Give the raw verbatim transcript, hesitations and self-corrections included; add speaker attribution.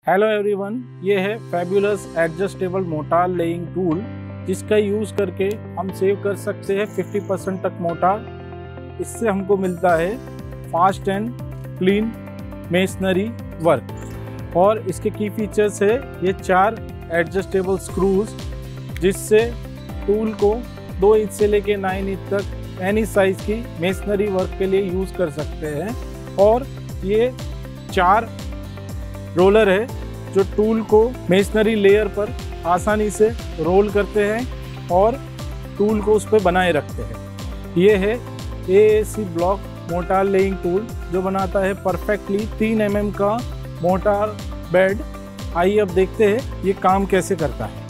Speaker 1: Hello everyone, ये है fabulous adjustable mortar laying tool, जिसका यूज़ करके हम सेव कर सकते हैं पचास परसेंट तक मोटार। इससे हमको मिलता है fast and clean masonry work. और इसके की फीचर्स है ये चार एडजस्टेबल स्क्रूज, जिससे टूल को दो इंच से लेके नाइन इंच तक एनी साइज की मेसनरी वर्क के लिए यूज़ कर सकते हैं। और ये चार रोलर है जो टूल को मेसनरी लेयर पर आसानी से रोल करते हैं और टूल को उस पर बनाए रखते हैं। ये है A A C block mortar laying tool, जो बनाता है परफेक्टली तीन एम एम का मोटार बेड। आइए अब देखते हैं ये काम कैसे करता है।